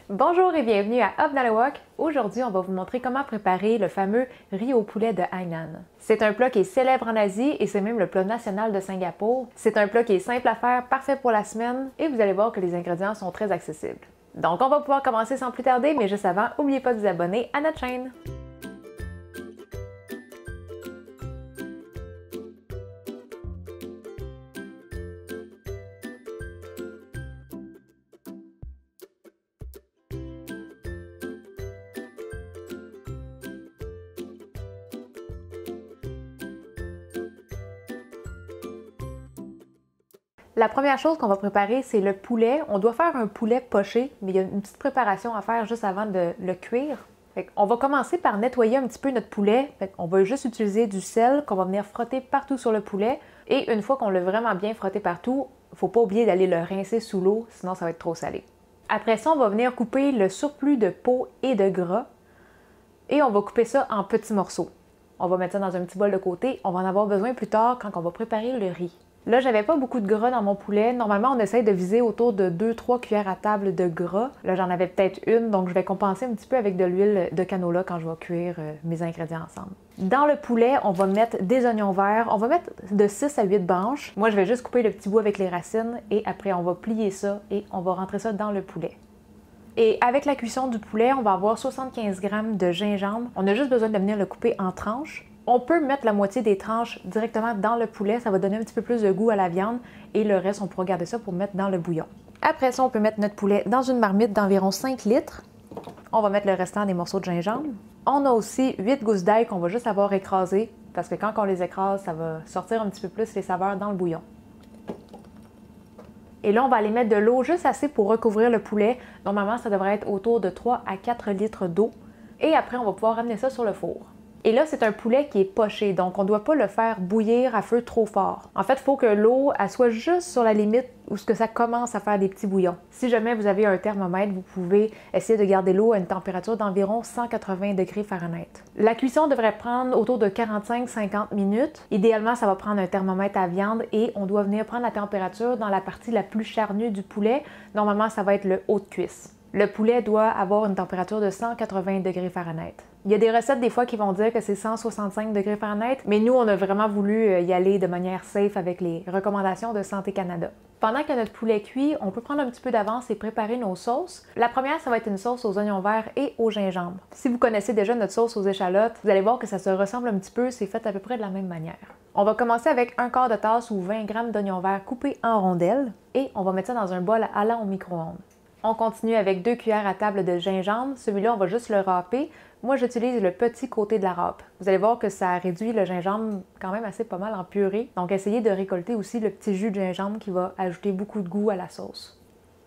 Bonjour et bienvenue à Up dans le Wok. Aujourd'hui, on va vous montrer comment préparer le fameux riz au poulet de Hainan. C'est un plat qui est célèbre en Asie et c'est même le plat national de Singapour. C'est un plat qui est simple à faire, parfait pour la semaine et vous allez voir que les ingrédients sont très accessibles. Donc, on va pouvoir commencer sans plus tarder, mais juste avant, n'oubliez pas de vous abonner à notre chaîne. La première chose qu'on va préparer, c'est le poulet. On doit faire un poulet poché, mais il y a une petite préparation à faire juste avant de le cuire. On va commencer par nettoyer un petit peu notre poulet. On va juste utiliser du sel qu'on va venir frotter partout sur le poulet. Et une fois qu'on l'a vraiment bien frotté partout, il ne faut pas oublier d'aller le rincer sous l'eau, sinon ça va être trop salé. Après ça, on va venir couper le surplus de peau et de gras. Et on va couper ça en petits morceaux. On va mettre ça dans un petit bol de côté. On va en avoir besoin plus tard quand on va préparer le riz. Là, j'avais pas beaucoup de gras dans mon poulet. Normalement, on essaye de viser autour de 2-3 cuillères à table de gras. Là, j'en avais peut-être une, donc je vais compenser un petit peu avec de l'huile de canola quand je vais cuire mes ingrédients ensemble. Dans le poulet, on va mettre des oignons verts. On va mettre de 6 à 8 branches. Moi, je vais juste couper le petit bout avec les racines et après, on va plier ça et on va rentrer ça dans le poulet. Et avec la cuisson du poulet, on va avoir 75 g de gingembre. On a juste besoin de venir le couper en tranches. On peut mettre la moitié des tranches directement dans le poulet, ça va donner un petit peu plus de goût à la viande et le reste, on pourra garder ça pour mettre dans le bouillon. Après ça, on peut mettre notre poulet dans une marmite d'environ 5 litres. On va mettre le restant des morceaux de gingembre. On a aussi 8 gousses d'ail qu'on va juste avoir écrasées parce que quand on les écrase, ça va sortir un petit peu plus les saveurs dans le bouillon. Et là, on va aller mettre de l'eau juste assez pour recouvrir le poulet. Normalement, ça devrait être autour de 3 à 4 litres d'eau. Et après, on va pouvoir ramener ça sur le four. Et là, c'est un poulet qui est poché, donc on ne doit pas le faire bouillir à feu trop fort. En fait, il faut que l'eau soit juste sur la limite où ça commence à faire des petits bouillons. Si jamais vous avez un thermomètre, vous pouvez essayer de garder l'eau à une température d'environ 180 degrés Fahrenheit. La cuisson devrait prendre autour de 45-50 minutes. Idéalement, ça va prendre un thermomètre à viande et on doit venir prendre la température dans la partie la plus charnue du poulet. Normalement, ça va être le haut de cuisse. Le poulet doit avoir une température de 180 degrés Fahrenheit. Il y a des recettes des fois qui vont dire que c'est 165 degrés Fahrenheit, mais nous, on a vraiment voulu y aller de manière safe avec les recommandations de Santé Canada. Pendant que notre poulet cuit, on peut prendre un petit peu d'avance et préparer nos sauces. La première, ça va être une sauce aux oignons verts et au gingembre. Si vous connaissez déjà notre sauce aux échalotes, vous allez voir que ça se ressemble un petit peu, c'est fait à peu près de la même manière. On va commencer avec un quart de tasse ou 20 g d'oignons verts coupés en rondelles et on va mettre ça dans un bol allant au micro-ondes. On continue avec 2 cuillères à table de gingembre. Celui-là, on va juste le râper. Moi, j'utilise le petit côté de la râpe. Vous allez voir que ça réduit le gingembre quand même assez pas mal en purée. Donc, essayez de récolter aussi le petit jus de gingembre qui va ajouter beaucoup de goût à la sauce.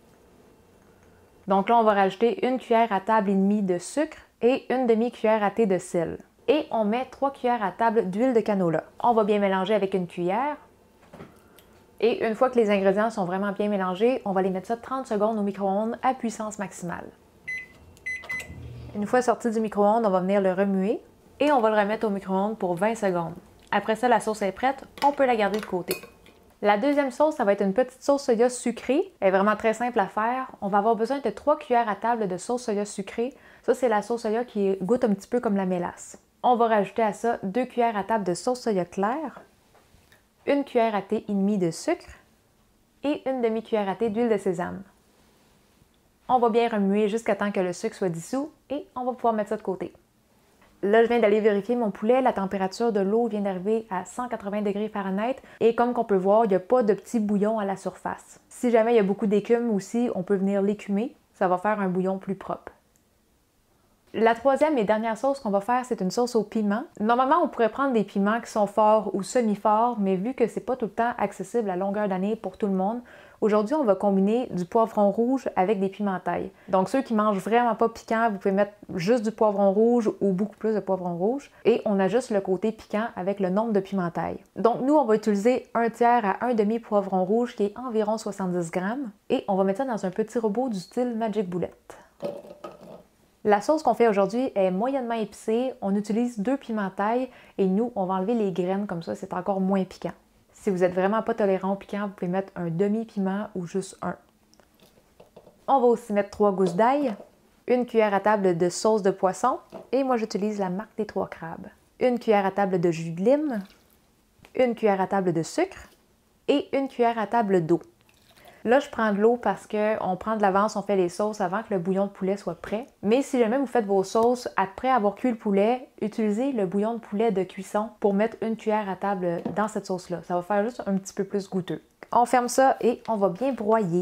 Donc là, on va rajouter 1 cuillère à table et demie de sucre et 1 demi-cuillère à thé de sel. Et on met 3 cuillères à table d'huile de canola. On va bien mélanger avec une cuillère. Et une fois que les ingrédients sont vraiment bien mélangés, on va les mettre ça 30 secondes au micro-ondes à puissance maximale. Une fois sorti du micro-ondes, on va venir le remuer et on va le remettre au micro-ondes pour 20 secondes. Après ça, la sauce est prête, on peut la garder de côté. La deuxième sauce, ça va être une petite sauce soya sucrée. Elle est vraiment très simple à faire. On va avoir besoin de 3 cuillères à table de sauce soya sucrée. Ça, c'est la sauce soya qui goûte un petit peu comme la mélasse. On va rajouter à ça 2 cuillères à table de sauce soya claire, 1 cuillère à thé et demie de sucre et 1 demi-cuillère à thé d'huile de sésame. On va bien remuer jusqu'à temps que le sucre soit dissous et on va pouvoir mettre ça de côté. Là, je viens d'aller vérifier mon poulet. La température de l'eau vient d'arriver à 180 degrés Fahrenheit et comme qu'on peut voir, il n'y a pas de petits bouillons à la surface. Si jamais il y a beaucoup d'écume aussi, on peut venir l'écumer. Ça va faire un bouillon plus propre. La troisième et dernière sauce qu'on va faire, c'est une sauce au piment. Normalement, on pourrait prendre des piments qui sont forts ou semi-forts, mais vu que c'est pas tout le temps accessible à longueur d'année pour tout le monde, aujourd'hui, on va combiner du poivron rouge avec des piments taille. Donc, ceux qui mangent vraiment pas piquant, vous pouvez mettre juste du poivron rouge ou beaucoup plus de poivron rouge. Et on ajuste le côté piquant avec le nombre de piments taille. Donc, nous, on va utiliser 1 tiers à 1 demi poivron rouge qui est environ 70 g. Et on va mettre ça dans un petit robot du style Magic Bullet. La sauce qu'on fait aujourd'hui est moyennement épicée. On utilise 2 piments taille et nous, on va enlever les graines comme ça, c'est encore moins piquant. Si vous n'êtes vraiment pas tolérant au piquant, vous pouvez mettre un demi-piment ou juste un. On va aussi mettre 3 gousses d'ail, 1 cuillère à table de sauce de poisson, et moi j'utilise la marque des 3 crabes. 1 cuillère à table de jus de lime, 1 cuillère à table de sucre et 1 cuillère à table d'eau. Là, je prends de l'eau parce qu'on prend de l'avance, on fait les sauces avant que le bouillon de poulet soit prêt. Mais si jamais vous faites vos sauces après avoir cuit le poulet, utilisez le bouillon de poulet de cuisson pour mettre 1 cuillère à table dans cette sauce-là. Ça va faire juste un petit peu plus goûteux. On ferme ça et on va bien broyer.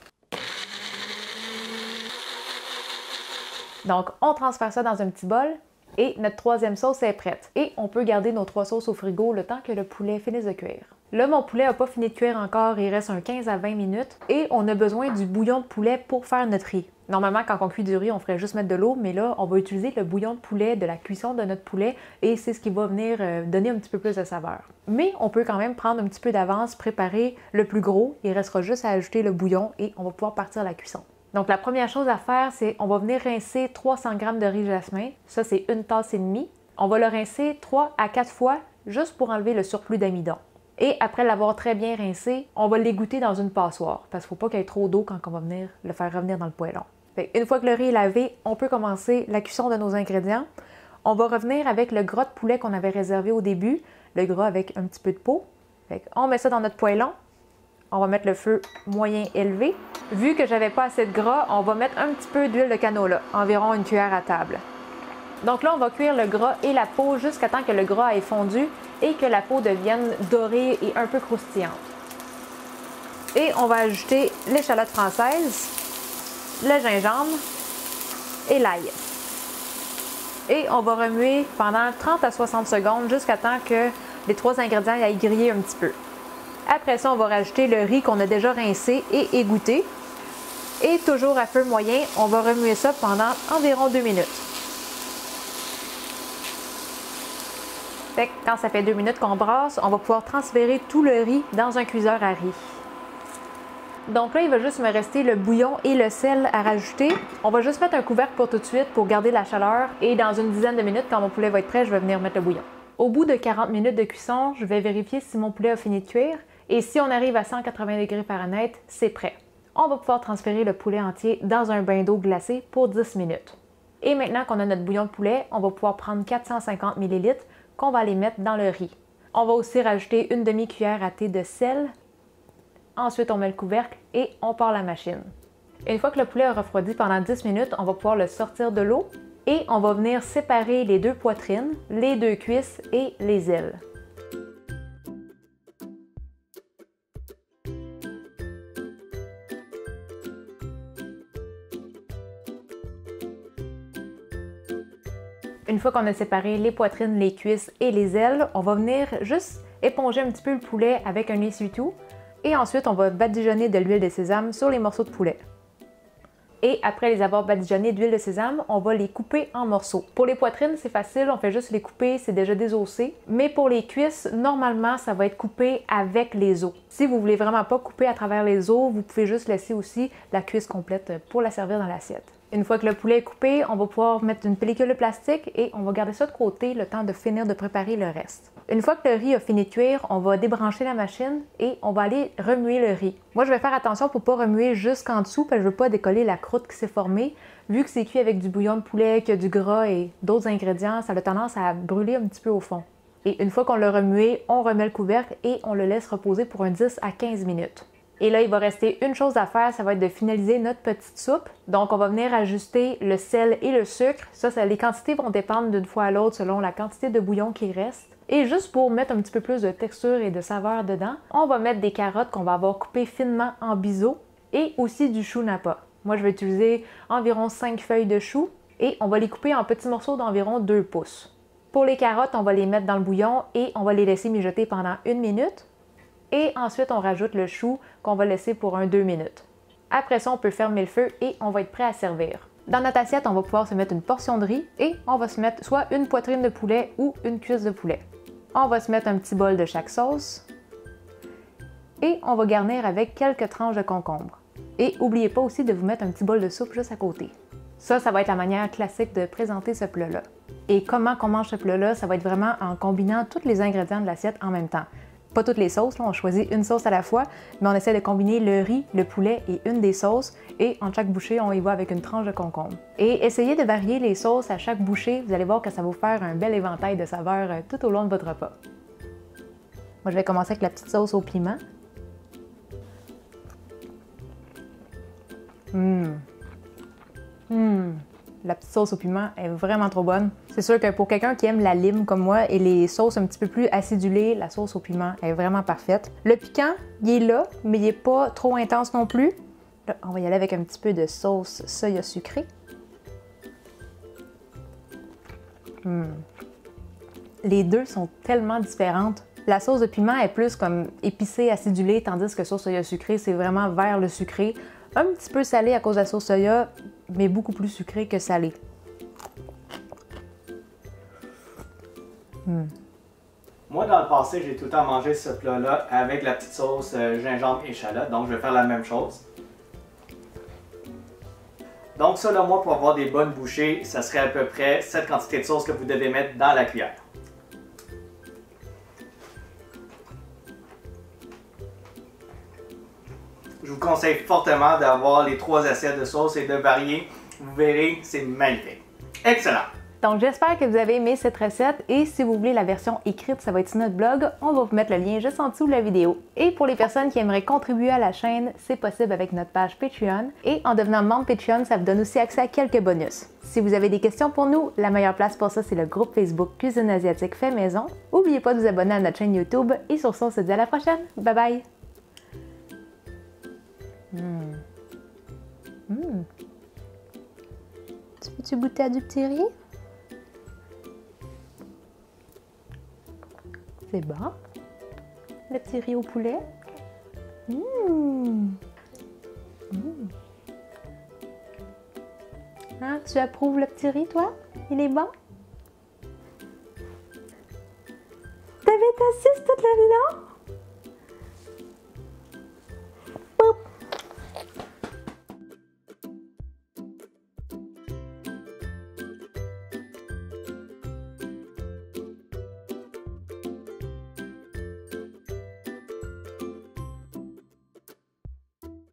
Donc, on transfère ça dans un petit bol et notre troisième sauce est prête. Et on peut garder nos 3 sauces au frigo le temps que le poulet finisse de cuire. Là, mon poulet n'a pas fini de cuire encore, il reste un 15 à 20 minutes et on a besoin du bouillon de poulet pour faire notre riz. Normalement, quand on cuit du riz, on ferait juste mettre de l'eau, mais là, on va utiliser le bouillon de poulet de la cuisson de notre poulet et c'est ce qui va venir donner un petit peu plus de saveur. Mais on peut quand même prendre un petit peu d'avance, préparer le plus gros, il restera juste à ajouter le bouillon et on va pouvoir partir à la cuisson. Donc la première chose à faire, c'est on va venir rincer 300 g de riz jasmin, ça c'est 1 tasse et demie. On va le rincer 3 à 4 fois juste pour enlever le surplus d'amidon. Et après l'avoir très bien rincé, on va l'égoutter dans une passoire parce qu'il ne faut pas qu'il y ait trop d'eau quand on va venir le faire revenir dans le poêlon. Une fois que le riz est lavé, on peut commencer la cuisson de nos ingrédients. On va revenir avec le gras de poulet qu'on avait réservé au début, le gras avec un petit peu de peau. On met ça dans notre poêlon. On va mettre le feu moyen élevé. Vu que j'avais pas assez de gras, on va mettre un petit peu d'huile de canola, environ 1 cuillère à table. Donc là, on va cuire le gras et la peau jusqu'à temps que le gras ait fondu et que la peau devienne dorée et un peu croustillante. Et on va ajouter l'échalote française, le gingembre et l'ail. Et on va remuer pendant 30 à 60 secondes jusqu'à temps que les 3 ingrédients aillent griller un petit peu. Après ça, on va rajouter le riz qu'on a déjà rincé et égoutté. Et toujours à feu moyen, on va remuer ça pendant environ 2 minutes. Quand ça fait 2 minutes qu'on brasse, on va pouvoir transférer tout le riz dans un cuiseur à riz. Donc là, il va juste me rester le bouillon et le sel à rajouter. On va juste mettre un couvercle pour tout de suite pour garder la chaleur. Et dans une dizaine de minutes, quand mon poulet va être prêt, je vais venir mettre le bouillon. Au bout de 40 minutes de cuisson, je vais vérifier si mon poulet a fini de cuire. Et si on arrive à 180 degrés Fahrenheit, c'est prêt. On va pouvoir transférer le poulet entier dans un bain d'eau glacée pour 10 minutes. Et maintenant qu'on a notre bouillon de poulet, on va pouvoir prendre 450 ml qu'on va aller mettre dans le riz. On va aussi rajouter une demi-cuillère à thé de sel. Ensuite, on met le couvercle et on part la machine. Une fois que le poulet a refroidi pendant 10 minutes, on va pouvoir le sortir de l'eau et on va venir séparer les 2 poitrines, les 2 cuisses et les ailes. Une fois qu'on a séparé les poitrines, les cuisses et les ailes, on va venir juste éponger un petit peu le poulet avec un essuie-tout et ensuite on va badigeonner de l'huile de sésame sur les morceaux de poulet. Et après les avoir badigeonnés d'huile de sésame, on va les couper en morceaux. Pour les poitrines, c'est facile, on fait juste les couper, c'est déjà désossé. Mais pour les cuisses, normalement, ça va être coupé avec les os. Si vous voulez vraiment pas couper à travers les os, vous pouvez juste laisser aussi la cuisse complète pour la servir dans l'assiette. Une fois que le poulet est coupé, on va pouvoir mettre une pellicule de plastique et on va garder ça de côté le temps de finir de préparer le reste. Une fois que le riz a fini de cuire, on va débrancher la machine et on va aller remuer le riz. Moi, je vais faire attention pour ne pas remuer jusqu'en dessous parce que je ne veux pas décoller la croûte qui s'est formée. Vu que c'est cuit avec du bouillon de poulet, qu'il y a du gras et d'autres ingrédients, ça a tendance à brûler un petit peu au fond. Et une fois qu'on l'a remué, on remet le couvercle et on le laisse reposer pour un 10 à 15 minutes. Et là, il va rester une chose à faire, ça va être de finaliser notre petite soupe. Donc, on va venir ajuster le sel et le sucre. Les quantités vont dépendre d'une fois à l'autre selon la quantité de bouillon qui reste. Et juste pour mettre un petit peu plus de texture et de saveur dedans, on va mettre des carottes qu'on va avoir coupées finement en biseau et aussi du chou napa. Moi, je vais utiliser environ 5 feuilles de chou et on va les couper en petits morceaux d'environ 2 pouces. Pour les carottes, on va les mettre dans le bouillon et on va les laisser mijoter pendant 1 minute. Et ensuite, on rajoute le chou qu'on va laisser pour 2 minutes. Après ça, on peut fermer le feu et on va être prêt à servir. Dans notre assiette, on va pouvoir se mettre une portion de riz et on va se mettre soit une poitrine de poulet ou une cuisse de poulet. On va se mettre un petit bol de chaque sauce et on va garnir avec quelques tranches de concombre. Et n'oubliez pas aussi de vous mettre un petit bol de soupe juste à côté. Ça va être la manière classique de présenter ce plat-là. Et comment on mange ce plat-là, ça va être vraiment en combinant tous les ingrédients de l'assiette en même temps. pas toutes les sauces, là, on choisit une sauce à la fois, mais on essaie de combiner le riz, le poulet et une des sauces, et en chaque bouchée, on y va avec une tranche de concombre. Et essayez de varier les sauces à chaque bouchée, vous allez voir que ça va vous faire un bel éventail de saveurs tout au long de votre repas. Moi, je vais commencer avec la petite sauce au piment. La petite sauce au piment est vraiment trop bonne. C'est sûr que pour quelqu'un qui aime la lime comme moi et les sauces un petit peu plus acidulées, la sauce au piment est vraiment parfaite. Le piquant, il est là, mais il n'est pas trop intense non plus. Là, on va y aller avec un petit peu de sauce soya sucrée. Les deux sont tellement différentes. La sauce de piment est plus comme épicée, acidulée, tandis que sauce soya sucrée, c'est vraiment vers le sucré. Un petit peu salé à cause de la sauce soya, mais beaucoup plus sucré que salé. Moi, dans le passé, j'ai tout le temps mangé ce plat-là avec la petite sauce gingembre et échalote, donc je vais faire la même chose. Donc selon moi, pour avoir des bonnes bouchées, ça serait à peu près cette quantité de sauce que vous devez mettre dans la cuillère. Je vous conseille fortement d'avoir les 3 assiettes de sauce et de varier. Vous verrez, c'est magnifique. Excellent! Donc j'espère que vous avez aimé cette recette et si vous voulez la version écrite, ça va être sur notre blog. On va vous mettre le lien juste en dessous de la vidéo. Et pour les personnes qui aimeraient contribuer à la chaîne, c'est possible avec notre page Patreon. Et en devenant membre Patreon, ça vous donne aussi accès à quelques bonus. Si vous avez des questions pour nous, la meilleure place pour ça, c'est le groupe Facebook Cuisine Asiatique Fait Maison. N'oubliez pas de vous abonner à notre chaîne YouTube et sur ça, on se dit à la prochaine. Bye bye! Tu veux-tu goûter à du petit riz? C'est bon. Le petit riz au poulet. Hein, tu approuves le petit riz, toi? Il est bon? T'avais ta sauce toute la long?